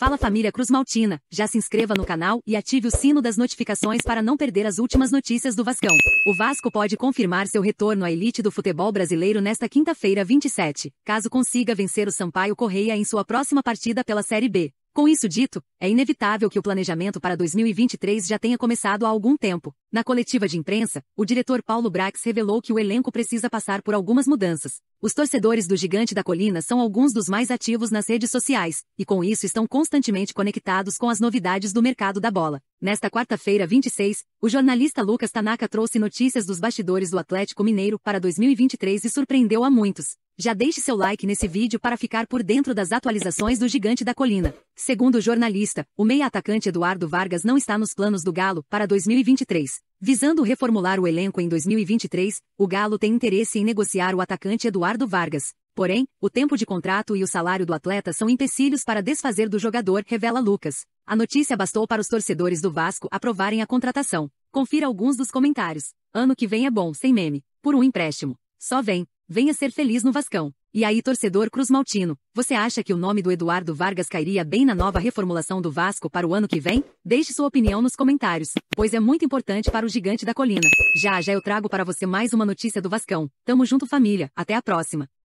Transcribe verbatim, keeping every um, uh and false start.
Fala família Cruz Maltina, já se inscreva no canal e ative o sino das notificações para não perder as últimas notícias do Vascão. O Vasco pode confirmar seu retorno à elite do futebol brasileiro nesta quinta-feira vinte e sete, caso consiga vencer o Sampaio Corrêa em sua próxima partida pela Série B. Com isso dito, é inevitável que o planejamento para dois mil e vinte e três já tenha começado há algum tempo. Na coletiva de imprensa, o diretor Paulo Brax revelou que o elenco precisa passar por algumas mudanças. Os torcedores do Gigante da Colina são alguns dos mais ativos nas redes sociais, e com isso estão constantemente conectados com as novidades do mercado da bola. Nesta quarta-feira vinte e seis, o jornalista Lucas Tanaka trouxe notícias dos bastidores do Atlético Mineiro para dois mil e vinte e três e surpreendeu a muitos. Já deixe seu like nesse vídeo para ficar por dentro das atualizações do Gigante da Colina. Segundo o jornalista, o meia-atacante Eduardo Vargas não está nos planos do Galo para dois mil e vinte e três. Visando reformular o elenco em dois mil e vinte e três, o Galo tem interesse em negociar o atacante Eduardo Vargas. Porém, o tempo de contrato e o salário do atleta são empecilhos para desfazer do jogador, revela Lucas. A notícia bastou para os torcedores do Vasco aprovarem a contratação. Confira alguns dos comentários. Ano que vem é bom, sem meme. Por um empréstimo. Só vem. Venha ser feliz no Vascão. E aí, torcedor Cruz Maltino, você acha que o nome do Eduardo Vargas cairia bem na nova reformulação do Vasco para o ano que vem? Deixe sua opinião nos comentários, pois é muito importante para o Gigante da Colina. Já já eu trago para você mais uma notícia do Vascão. Tamo junto família, até a próxima.